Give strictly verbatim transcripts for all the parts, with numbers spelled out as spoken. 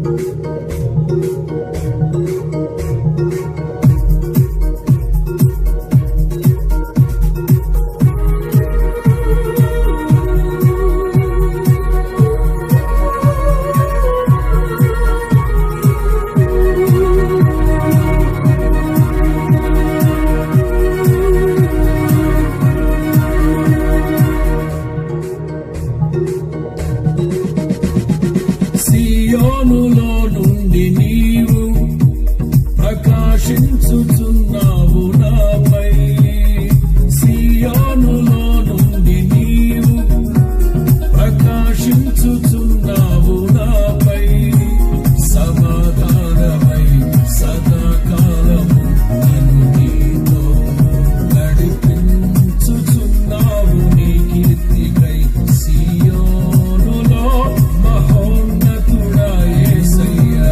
సియోనులో నుండి నీవు ప్రకాశించుచున్నావు నాపై, సియోనులో నుండి నీవు ప్రకాశించుచున్నావు నాపై, సమాధానమై సదాకాలము నన్ను నీతో నడిపించుచున్నావు నీ కీర్తికై, సియోనులో మహోన్నతుడా యేసయ్యా,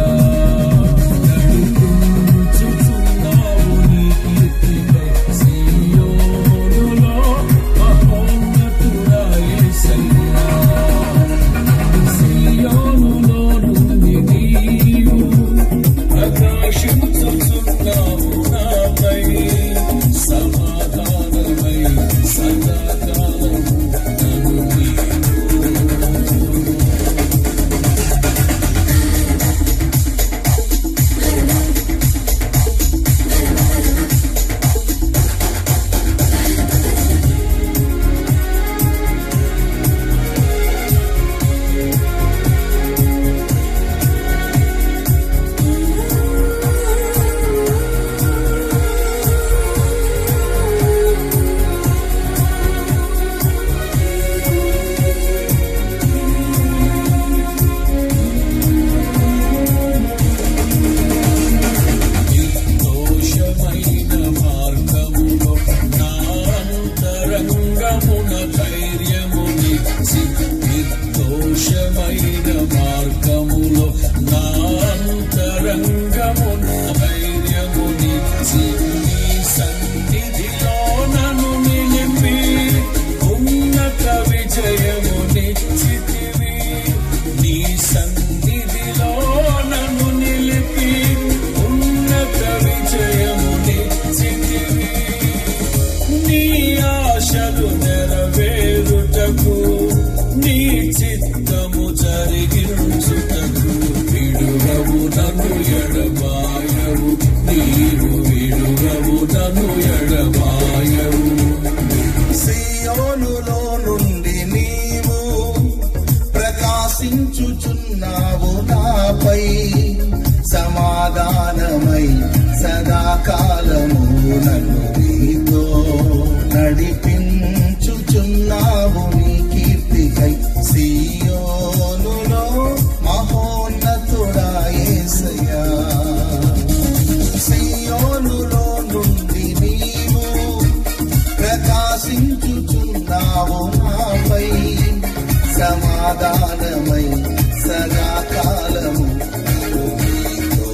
నడిపించుచున్నావు నీ కీర్తికై, సియోనులో మహోన్నతుడా యేసయ్యా, సియోనులో నుండి నీవు ప్రకాశించుచున్నావు నాపై, సమాధానమై సదాకాలము నన్ను నిర్దోషమైన మార్గములో నా అంతరంగమున ధైర్యమునిచ్చి, నిర్దోషమైన మార్గములో నా అంతరంగమున ధైర్యమునిచ్చి, నీ సన్నిధిలో నన్ను నిలిపి ఉన్నత విజయమునిచ్చితివి, నీ సన్నిధిలో నన్ను నిలిపి ఉన్నత విజయమునిచ్చితివి, నీ ఆశలు నెరవేరుటకు నీ చిత్తము జరిగించుటకు విడువవు నన్ను ఎడబాయవు, నీవు విడువవు నన్ను ఎడబాయవు. సియోనులో నుండి నీవు ప్రకాశించుచున్నావు నాపై, సమాధానమై సదాకాలము నన్ను నీతో నడిపించుచున్నావు నీ కీర్తికై, సియోనులో మహోన్నతుడా యేసయ్యా, సియోనులో నుండి నీవు ప్రకాశించుచున్నావు నాపై, సమాధానమై సదాకాలము నీతో.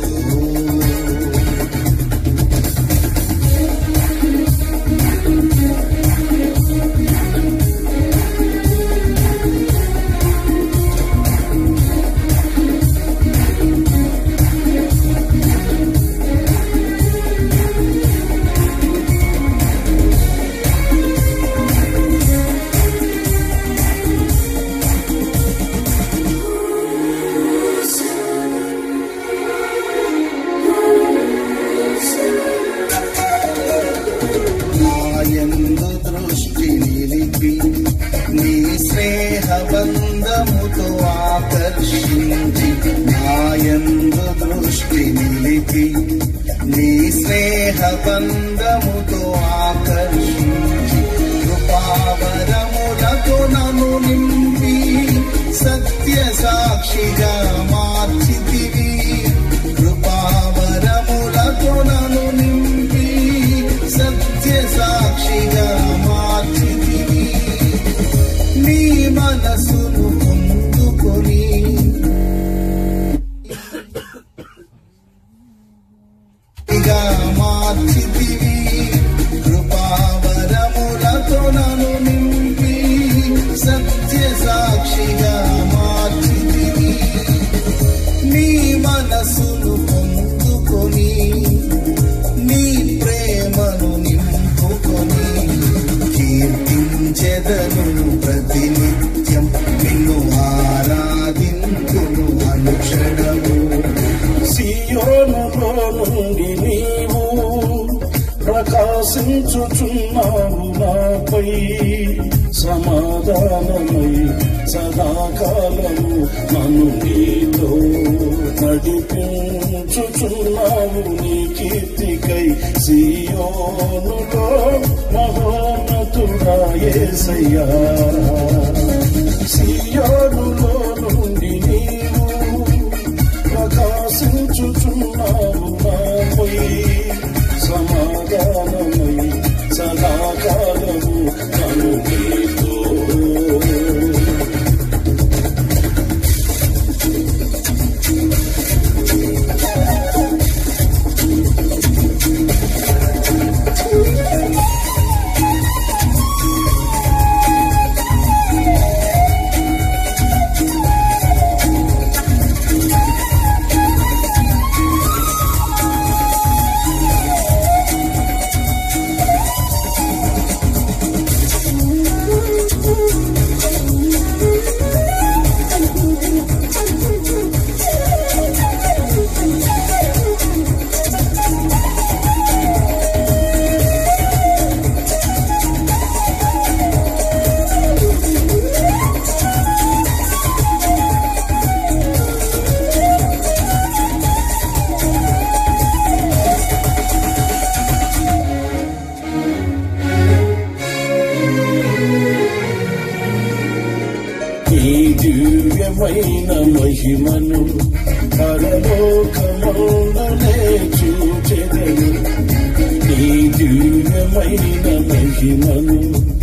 నాయందు దృష్టి నిలిపి నీ స్నేహబంధముతో ఆకర్షించి, నాయందు దృష్టి నిలిపి నీ స్నేహబంధముతో ఆకర్షించి, కృపావరములతో నన్ను నింపి సత్య సాక్షిగా మార్చితివి, కృపావరములతో నన్ను నింపి సత్య సాక్షిగా మార్చితివి, నీ మనసును పొందుకొని మార్చితివి, కృపావరములతో నన్ను నింపి సత్య సాక్షిగా మార్చితివి, నీ మనసును పొందుకొని నీ ప్రేమను నింపుకొని కీర్తించెదను ప్రతినిత్యం నిన్ను ఆరాధింతును అనుక్షణము. సియోనులో నుండి నీవు ప్రకాశించుచున్నావు నాపై సమాధానమై సదాకాలము నన్ను నీతో నడిపించుచున్నావు నీ కీర్తికై సియోనులో మహోన్నతుడా యేసయ్యా. సియోనులో నుండి నీవు ప్రకాశించుచున్నావు నాపై సమాధానమై సదాకాలము నన్ను నీతో. నీ దివ్యమైన మహిమను పరలోకమందునే చూచెదను. నీ దివ్యమైన మహిమను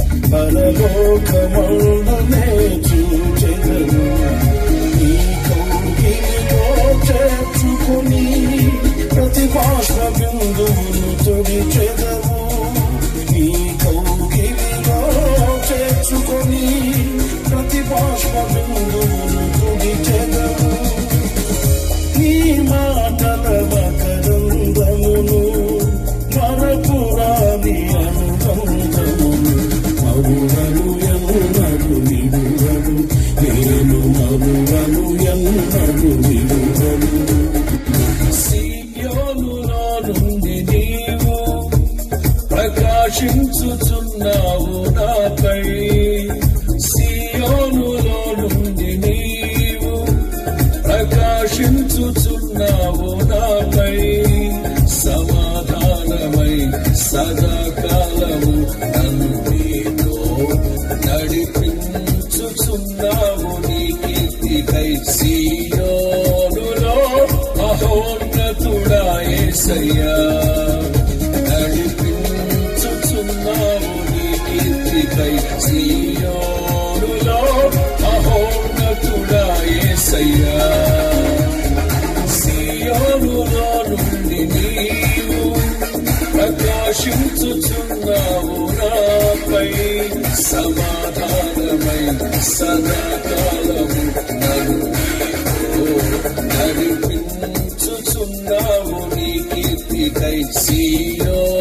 పరలోకమందునే చూచెదను. నీ కౌగిలిలో చేర్చుకొని ప్రతి బాష్ప బిందువును తుడిచెదవు. నీ కౌగిలిలో చేర్చుకొని ప్రతి బాష్ప బిందువును తుడిచెదవు. నీ మాటల మకరందమును మరపురాని అనుబంధమును మరువను ఎన్నడు విడువను నేను మరువను ఎన్నడు విడువను. సియోనులో నుండి నీవు ప్రకాశించుచున్నావు నాపై. సియోనులో నుండి నీవు ప్రకాశించుచున్నావు నాపై సమాధానమై సదాకాలము నన్ను నీతో నడిపించుచున్నావు నీ కీర్తికై సియోనులో మహోన్నతుడా యేసయ్యా. నడిపించుచున్నావు నీ కీర్తికై సియోనులో మహోన్నతుడా యేసయ్యా. సియోనులో నుండి నీవు ప్రకాశించుచున్నావు నాపై సమాధానమై సదాకాలము నన్ను నీతో నడిపించుచున్నావు నీ కీర్తికై సియోనులో